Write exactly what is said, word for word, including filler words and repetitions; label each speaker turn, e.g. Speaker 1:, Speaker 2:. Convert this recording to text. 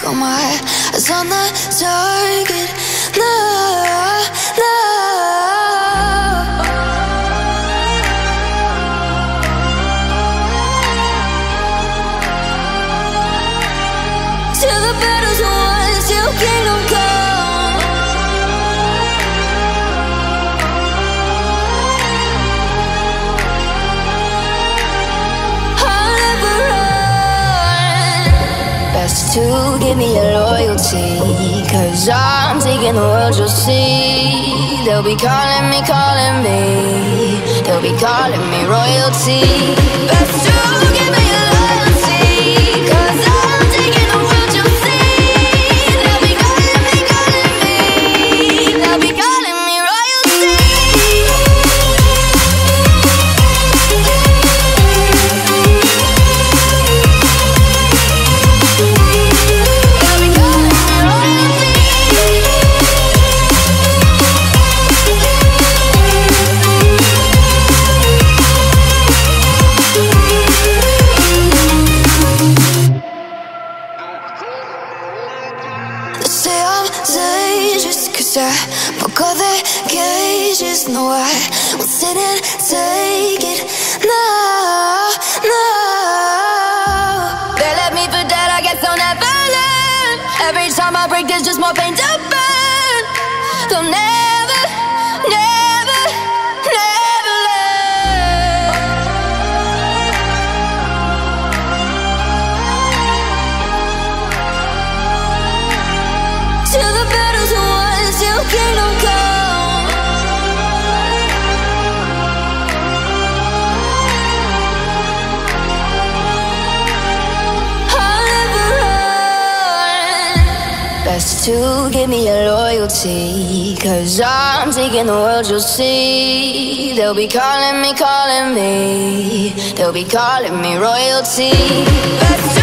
Speaker 1: Got my eyes on the target. No, no. Till the battle's won, till kingdom come. I'll never run. Best to give me your loyalty, 'cause I'm taking the world, you'll see. They'll be calling me, calling me. They'll be calling me royalty. Best to give me your loyalty, 'cause I'm taking the world, you'll see. They'll be calling me, calling me. They'll be calling me royalty. They'll be calling me royalty. They say I'm dangerous 'cause I broke all their cages. No, I won't sit and take it. No, no. They left me for dead, I guess I'll never learn. Every time I break, there's just more pain to burn. They'll never, never, never learn. Till the battle's won, till kingdom come. I'll never run. Best to give me your loyalty, 'cause I'm taking the world, you'll see. They'll be calling me, calling me. They'll be calling me royalty. Best